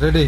Ready.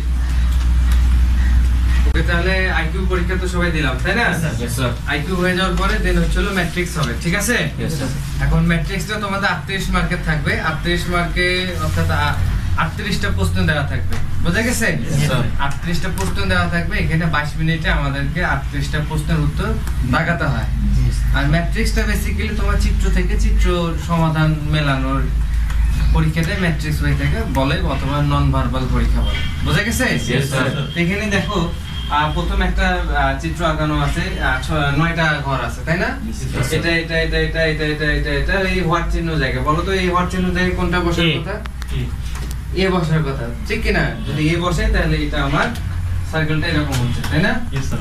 ওকে, তাহলে IQ পরীক্ষা তো সবাই দিলাম, তাই না? আইকিউ হয়ে যাওয়ার পরে দেন হচ্ছিল ম্যাট্রিক্স হবে, ঠিক আছে? এখন ম্যাট্রিক্সটা তোমাদের 38 মার্কের থাকবে। 38 মার্কে অর্থাৎ 38টা প্রশ্ন দেওয়া থাকবে, বোঝা গেছে? 38টা প্রশ্ন দেওয়া থাকবে। এখানে 22 মিনিটে আমাদেরকে 38টা প্রশ্নের উত্তর দাগাতে হয়। আর ম্যাট্রিক্সটা বেসিক্যালি তোমার চিত্র থেকে চিত্র সমাধান মেলানোর পরীক্ষাটাই ম্যাট্রিক্স হয়ে থাকে বলে, অথবা নন ভার্বাল পরীক্ষা বলে, বোঝা গেছে? এখানে দেখো প্রথম একটা চিত্র আঁকানো আছে, 9টা ঘর আছে, তাই না? এটা এটা এটা এটা এটা এটা এটা এটা এই হোয়াট চিহ্ন জায়গা, বলো তো এই হোয়াট চিহ্ন জায়গায় কোনটা বসার কথা? এ বসার কথা, ঠিক কি না? যদি এ বসে তাহলে এটা আমার সার্কেলটা এরকম হচ্ছে, তাই না?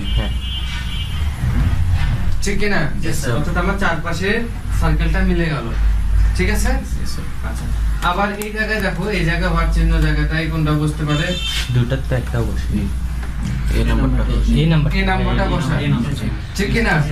ঠিক কি না? অর্থাৎ আমার চারপাশে সার্কেলটা মিলে গেল, ঠিক আছে? আচ্ছা, আবার এই জায়গায় দেখো, এই জায়গা হোয়াট চিহ্ন জায়গাটাই কোনটা বসতে পারে? দুটাতে তো একটা বসে, এই নাম্বারটা বসা, ঠিক কি না?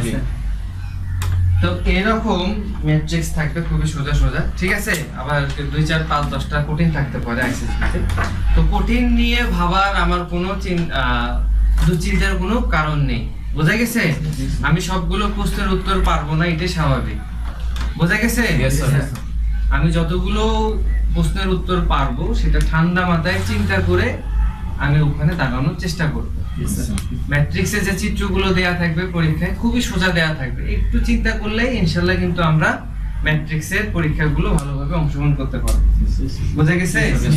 তো এরকম ম্যাট্রিক্স থাকবে খুবই সোজা সোজা, ঠিক আছে? আবার 2 4 5 10টা কঠিন থাকতে পারে আইসিএসপিতে। তো কঠিন নিয়ে ভাবার আমার কোনো দুশ্চিন্তার কোনো কারণ নেই, বোঝা গেছে? আমি সবগুলো প্রশ্নের উত্তর পারবো না, এটাই স্বাভাবিক, বোঝা গেছে? আমি যতগুলো প্রশ্নের উত্তর পারবো সেটা ঠান্ডা মাথায় চিন্তা করে আমি ওখানে দাঁড়ানোর চেষ্টা করবো। ম্যাট্রিক্সে যে চিত্রগুলো দেয়া থাকবে পরীক্ষায় খুবই সোজা দেয়া থাকবে, একটু চিন্তা করলেই ইনশাআল্লাহ কিন্তু আমরা ম্যাট্রিক্সের পরীক্ষাগুলো ভালোভাবে অংশগ্রহণ করতে পারবো, বোঝা গেছে?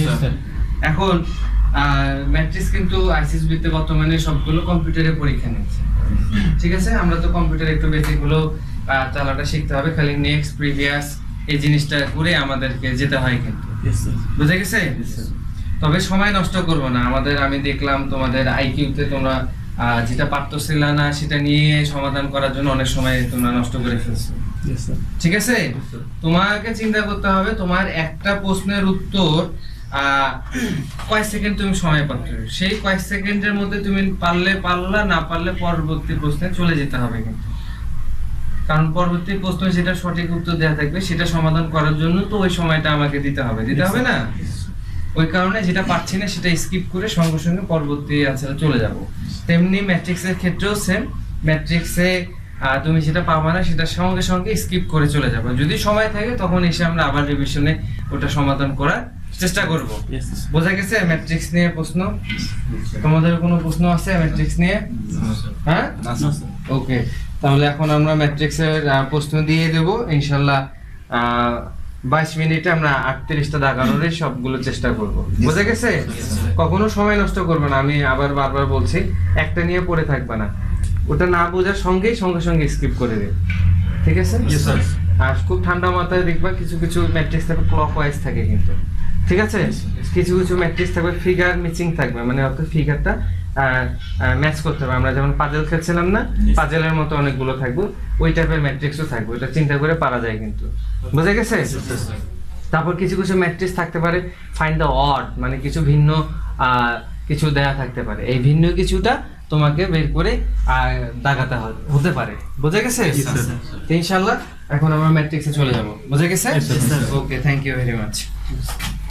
এখন ম্যাট্রিক্স কিন্তু আইসিএসবি তে বর্তমানে সবগুলো কম্পিউটারে পরীক্ষা নিচ্ছে, ঠিক আছে? আমরা তো কম্পিউটার একটু বেসিক গুলো চালাটা শিখতে হবে, খালি নেক্সট প্রিভিয়াস এই জিনিসটা করে আমাদেরকে যেতে হয় কিন্তু, বুঝা গেছে? তবে সময় নষ্ট করবো না আমাদের। আমি দেখলাম তোমাদের আইকিউতে তোমরা যেটা পারতেছিল না সেটা নিয়ে সমাধান করার জন্য অনেক সময় তোমরা নষ্ট করে ফেলছো, ঠিক আছে? তোমাকে চিন্তা করতে হবে তোমার একটা প্রশ্নের উত্তর কয় সেকেন্ড তুমি সময় পাচ্ছ, সেই কয়েক সেকেন্ডের মধ্যে তুমি পারলে পারলা, না পারলে পরবর্তী প্রশ্নে চলে যেতে হবে কিন্তু, কারণ পরবর্তী প্রশ্নে যেটা সঠিক উত্তর দেওয়া থাকবে সেটা সমাধান করার জন্য তো ওই সময়টা আমাকে দিতে হবে না? ওই কারণে যেটা পাচ্ছি না সেটা স্কিপ করে সঙ্গে সঙ্গে পরবর্তী আনসারে চলে যাব। তেমনি ম্যাট্রিক্সের ক্ষেত্রেও সেম, ম্যাট্রিক্সে তুমি যেটা পাবা না সেটা সঙ্গে সঙ্গে স্কিপ করে চলে যাবে। যদি সময় থাকে তখন এসে আমরা আবার রিভিশনে ওটা সমাধান করার চেষ্টা করব, বোঝা গেছে? ম্যাট্রিক্স নিয়ে প্রশ্ন, তোমাদের কোনো প্রশ্ন আছে ম্যাট্রিক্স নিয়ে? হ্যাঁ, ওকে, তাহলে এখন আমরা ম্যাট্রিক্সের প্রশ্ন দিয়ে দেব ইনশাআল্লাহ। 22 মিনিটে আমরা 38টা দাগানোর সবগুলো চেষ্টা করব, বোঝা গেছে? কখনো সময় নষ্ট করবে না, আমি আবার বারবার বলছি, একটা নিয়ে পড়ে থাকবে না, ওটা না বোঝার সঙ্গে সঙ্গে স্কিপ করে দেবে, ঠিক আছে? আর খুব ঠান্ডা মাথায় দেখবা কিছু কিছু ম্যাট্রিক্স থাকবে ক্লকওয়াইজ থাকে কিন্তু, ঠিক আছে? কিছু কিছু ম্যাট্রিক্স থাকবে ফিগার ম্যাচিং থাকবে, মানে অর্থাৎ ফিগারটা ম্যাচ করতে হবে। আমরা যেমন পাজেল খেলছিলাম না, পাজেলের মতো অনেকগুলো থাকবে, ওই টাইপের ম্যাট্রিক্সও থাকবে, এটা চিন্তা করে পারা যায় কিন্তু, বোঝা গেছে? তারপর কিছু কিছু ম্যাট্রিক্স থাকতে পারে ফাইন্ড দ্য অড, মানে কিছু ভিন্ন কিছু দেয়া থাকতে পারে, এই ভিন্ন কিছুটা তোমাকে বের করে দাগাতে হতে পারে, বোঝা গেছে? ইনশাআল্লাহ এখন আমরা ম্যাট্রিক্সে চলে যাব, বোঝা গেছে? Okay, thank you very much.